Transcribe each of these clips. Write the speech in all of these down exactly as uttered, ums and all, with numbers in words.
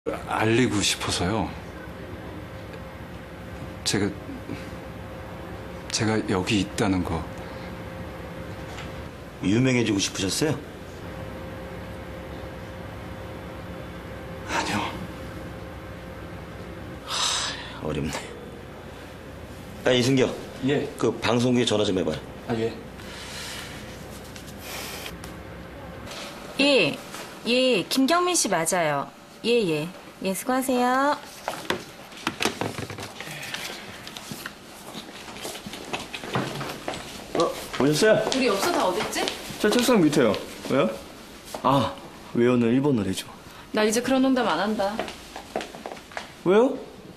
알리고 싶어서요. 제가 제가 여기 있다는 거. 유명해지고 싶으셨어요? 아니요. 하, 어렵네. 야, 이승경. 예. 그 방송국에 전화 좀 해봐요. 아, 예. 예, 예, 김경민 씨 맞아요. 예, 예. 예, 수고하세요. 어, 오셨어요? 우리 엽서 다 어딨지? 저 책상 밑에요. 왜요? 아, 외워는 일본어를 해줘. 나 이제 그런 농담 안 한다. 왜요?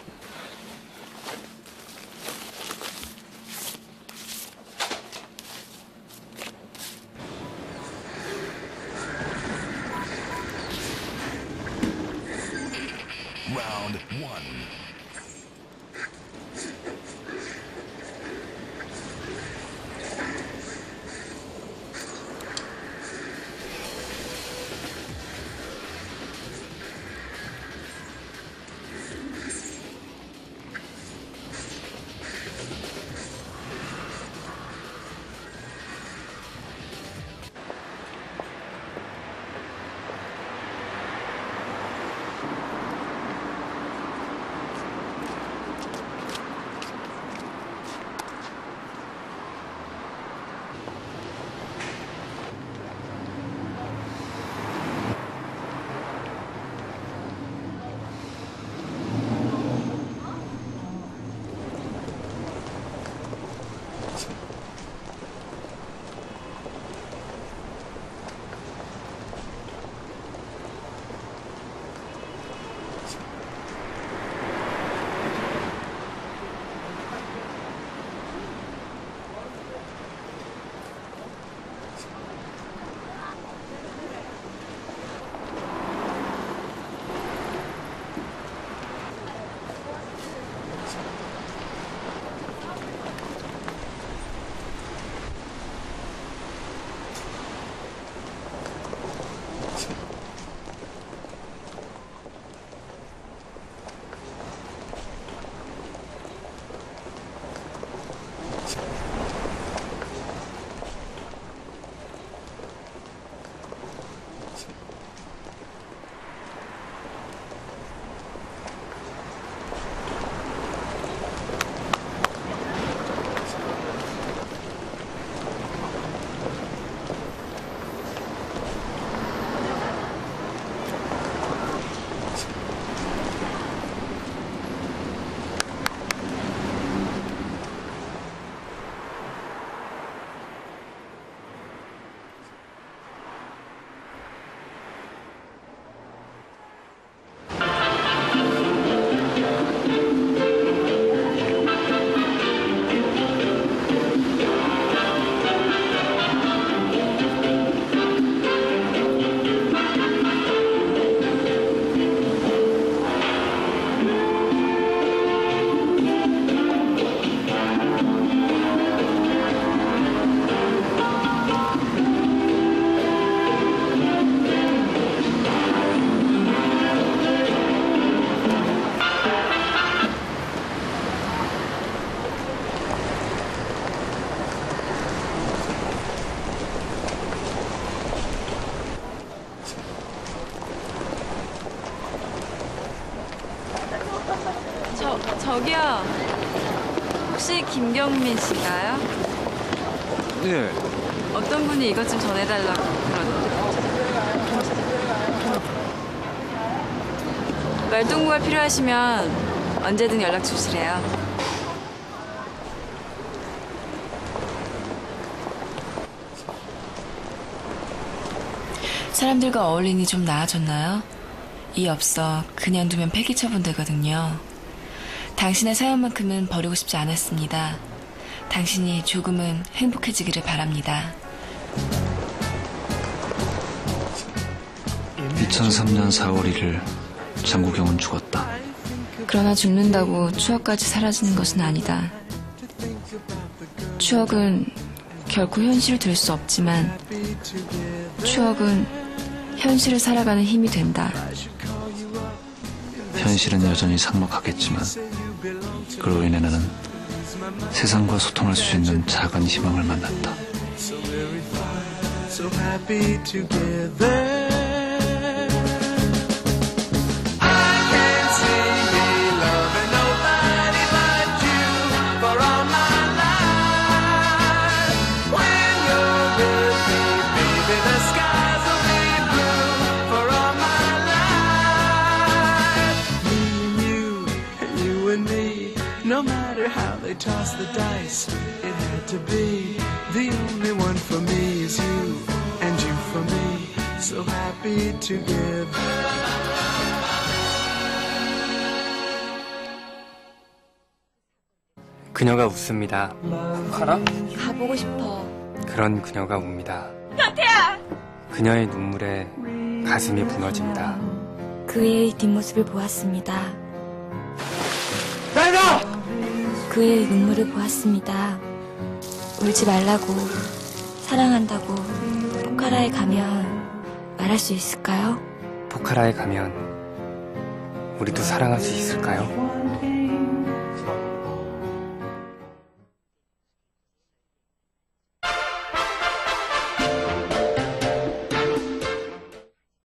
Round one. 저, 저기요. 혹시 김경민 씨인가요? 예. 어떤 분이 이것 좀 전해달라고 그러는데. 말동무가 필요하시면 언제든 연락 주시래요. 사람들과 어울리니 좀 나아졌나요? 이 엽서 그냥 두면 폐기 처분되거든요. 당신의 사연만큼은 버리고 싶지 않았습니다. 당신이 조금은 행복해지기를 바랍니다. 이천삼 년 사월 일일 장국영은 죽었다. 그러나 죽는다고 추억까지 사라지는 것은 아니다. 추억은 결코 현실을 될 수 없지만 추억은 현실을 살아가는 힘이 된다. 현실은 여전히 삭막하겠지만 그로 인해 나는 세상과 소통할 수 있는 작은 희망을 만났다. So very fine, so happy together. I can't see me loving nobody but you for all my life. When you're with me, baby, the skies will be blue for all my life. Me and you, and you and me, no matter how they toss the dice, it had to be. The only one for me is you, and you for me, so happy together. 그녀가 웃습니다. 가라? 가보고 싶어. 그런 그녀가 웁니다. 현태야! 그녀의 눈물에 가슴이 무너진다. 그의 뒷모습을 보았습니다. 나이다! 그의 눈물을 보았습니다. 울지 말라고, 사랑한다고 포카라에 가면 말할 수 있을까요? 포카라에 가면 우리도 사랑할 수 있을까요?